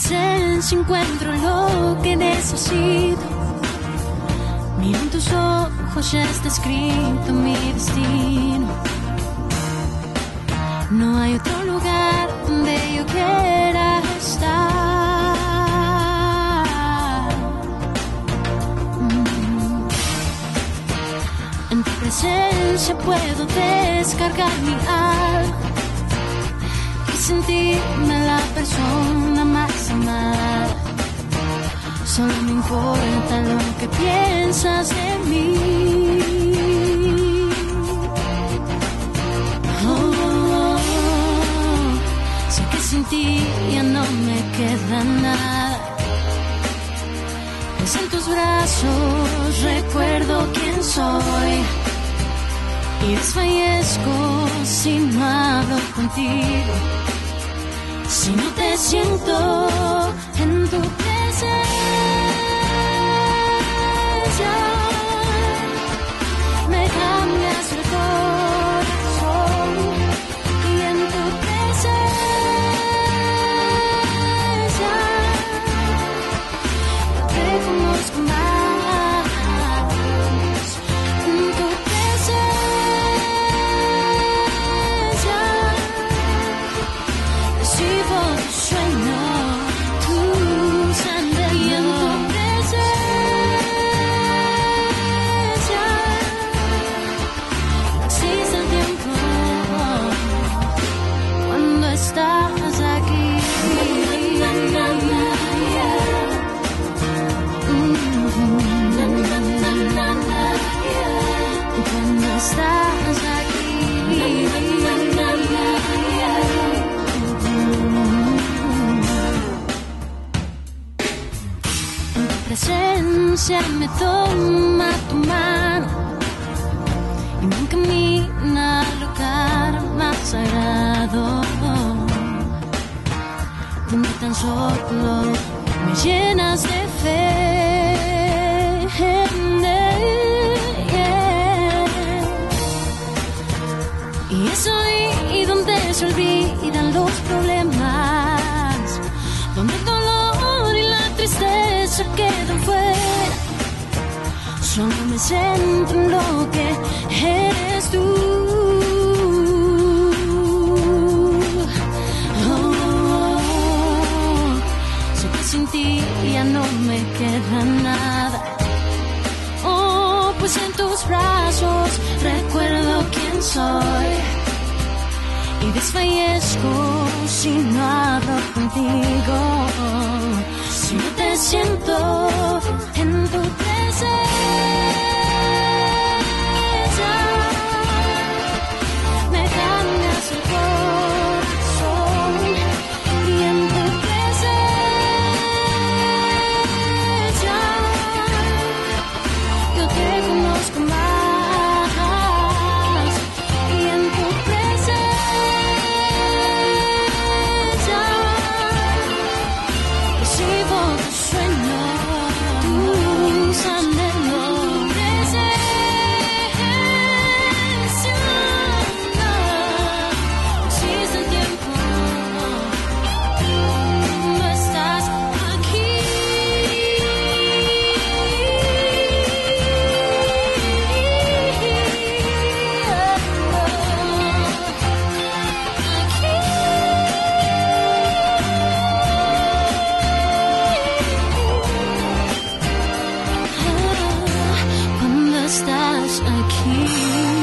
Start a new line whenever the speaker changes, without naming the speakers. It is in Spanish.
presencia encuentro lo que necesito. Miro en tus ojos, ya está escrito mi destino. No hay otro lugar donde yo quiera estar. En tu presencia puedo descargar mi alma y sentirme la persona más amada. Solo me importa lo que piensas de mí. Sé que sin ti ya no me queda nada. Pues en tus brazos recuerdo quién soy. Y desfallezco si no hablo contigo. Si no te siento en tu presencia, me cambias el corazón. Y en tu presencia te conozco más. En tu presencia recibo tu sueño, tu sendero. Y en tu presencia no existe el tiempo cuando estás aquí. Cuando estás aquí. En tu presencia me toma tu mano y me encamina al lugar más sagrado, donde tan solo me llenas de fe. Y es ahí donde se olvidan los problemas, donde el dolor y la tristeza quedan fuera. Solo me centro en lo que eres tú. Sé que sin ti ya no me queda nada. Oh, pues en tus brazos recuerdo quién soy. Y desfallezco si no hablo contigo. Si no te siento en tu presencia, me cambias el corazón. Y en tu presencia yo te conozco más. Y en tu presencia recibo tu sueño, tus anhelos. Presencia, no existe el tiempo, no estás aquí. Cuando estás aquí.